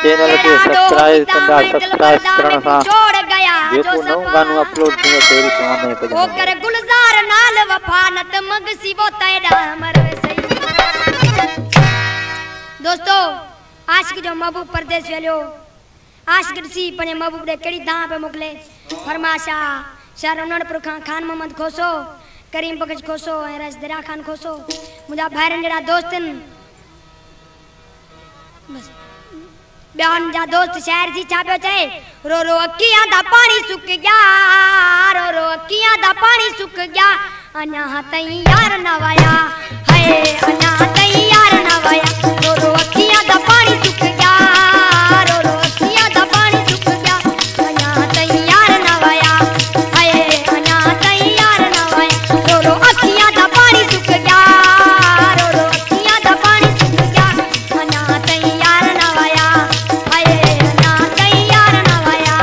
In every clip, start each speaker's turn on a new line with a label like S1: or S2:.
S1: Channel के subscribe करण सा जेको नव गानो अपलोड थियो तेरी सुवाने पे
S2: ओकर गुलजार नाल वफानत मगसी वो तैडा मरवे सही। दोस्तों आशिक जो महबूब परदेस वेलियो आशिक सी पने महबूब दे केड़ी दां पे मोकले फरमाशा शहर उनड़पुर खान मोहम्मद खोसो करीम बख्श खोसो ए रस दरा खान खोसो मुजा भाईरन जड़ा दोस्तन बस ब्यान जा दोस्त शहर जी छापो चाहे रो रो अखियां दा पानी सुक गया रो रो अखियां दा पानी सुक गया अन्या तई यार नवाया हाय अन्या तई यार नवाया रो रो अखियां दा पानी सुक गया रो रो अखियां दा पानी सुक गया अन्या तई यार नवाया हाय अन्या तई यार नवाया रो रो अखियां दा पानी सुक गया रो रो अखियां दा पानी सुक गया अन्या तई यार नवाया हाय अन्या तई यार नवाया।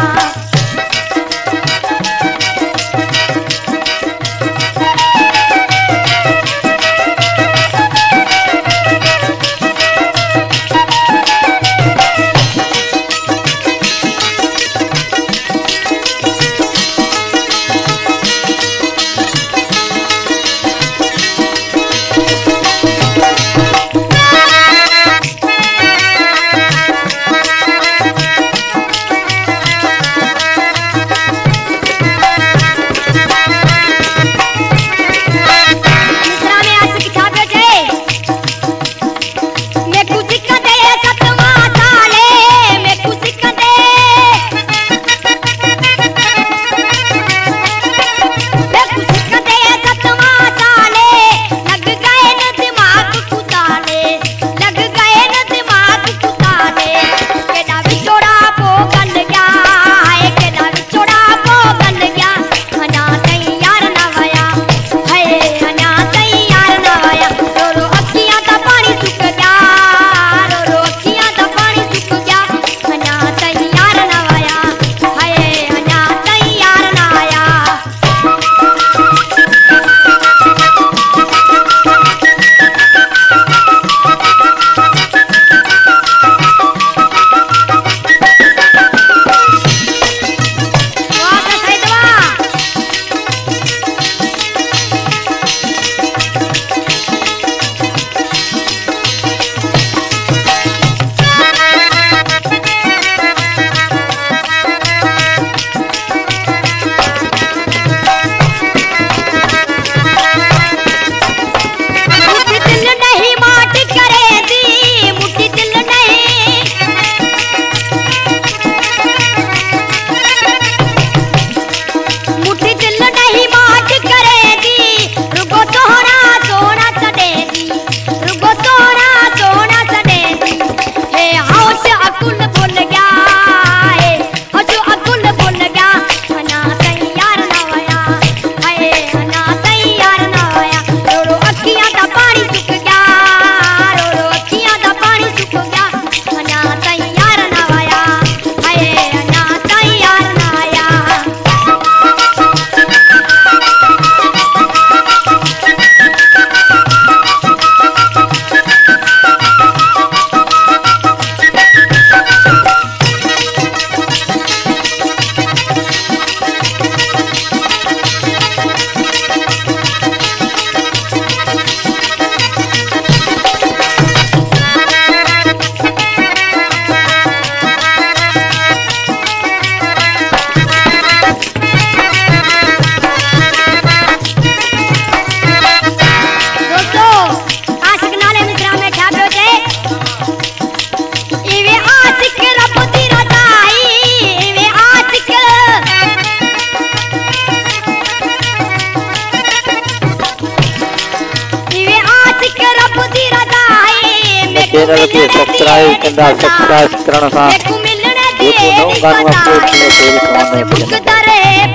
S1: चैनल के सब्सक्राइब करण सा जेको नव गानो अपलोड थियो तेरी सुवाने पे